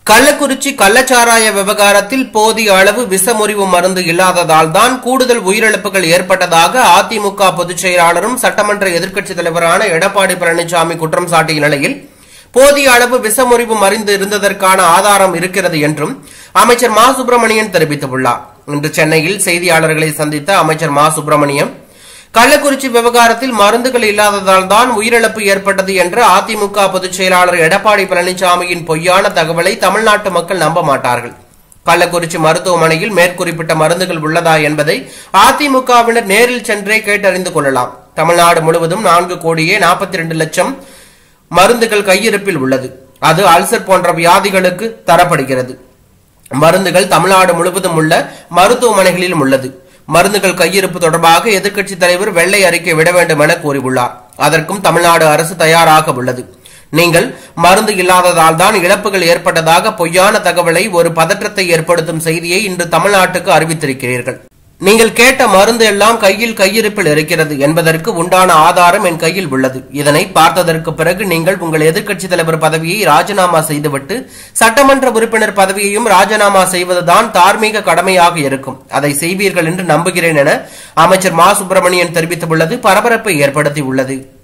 கள்ளக்குறிச்சி கள்ளச்சாராய விவகாரத்தில் போதிய அளவு விஷமுறிவு மருந்து இல்லாததால் தான் கூடுதல் உயிரிழப்புகள் ஏற்பட்டதாக அதிமுக பொதுச் செயலாளரும் சட்டமன்ற எதிர்க்கட்சித் தலைவரான எடப்பாடி பழனிசாமி குற்றம் சாட்டிய நிலையில் போதிய அளவு விஷமுறிவு மருந்து இருந்ததற்கான ஆதாரம் இருக்கிறது என்றும் அமைச்சர் மா சுப்பிரமணியன் தெரிவித்துள்ளார். இன்று சென்னையில் செய்தியாளர்களை சந்தித்த அமைச்சர் மா சுப்பிரமணியன் கள்ளக்குறிச்சி விவகாரத்தில் மருந்துகள் இல்லாததால் தான் உயிரிழப்பு ஏற்பட்டது என்ற அதிமுக பொதுச் செயலாளர் எடப்பாடி பழனிசாமியின் பொய்யான தகவலை தமிழ்நாட்டு மக்கள் நம்ப மாட்டார்கள். கள்ளக்குறிச்சி மருத்துவமனையில் மேற்குறிப்பிட்ட மருந்துகள் உள்ளதா என்பதை அதிமுகவினர் நேரில் சென்றே கேட்டறிந்து கொள்ளலாம். தமிழ்நாடு முழுவதும் 4,42,00,000 மருந்துகள் கையிருப்பில் உள்ளது. அது அல்சர் போன்ற வியாதிகளுக்கு தரப்படுகிறது. மருந்துகள் தமிழ்நாடு முழுவதும் உள்ள மருத்துவமனைகளிலும் உள்ளது. மருந்துகள் கையிருப்பு தொடர்பாக எதிர்க்கட்சித் தலைவர் வெள்ளை அறிக்கை விட வேண்டும் என கூறியுள்ளார். அதற்கும் தமிழ்நாடு அரசு தயாராக உள்ளது. நீங்கள் மருந்து இல்லாததால் தான் இழப்புகள் ஏற்பட்டதாக பொய்யான தகவலை, ஒரு பதற்றத்தை ஏற்படுத்தும் செய்தியை இன்று தமிழ்நாட்டுக்கு அறிவித்திருக்கிறீர்கள். நீங்கள் கேட்ட மருந்து எல்லாம் கையிருப்பில் இருக்கிறது என்பதற்கு உண்டான ஆதாரம் என் கையில் உள்ளது. இதனை பார்த்ததற்கு பிறகு நீங்கள் உங்கள் எதிர்க்கட்சித் தலைவர் பதவியை ராஜினாமா செய்துவிட்டு சட்டமன்ற உறுப்பினர் பதவியையும் ராஜினாமா செய்வதுதான் தார்மீக கடமையாக இருக்கும். அதை செய்வீர்கள் என்று நம்புகிறேன் என அமைச்சர் மா சுப்பிரமணியன் தெரிவித்துள்ளது பரபரப்பை ஏற்படுத்தியுள்ளது.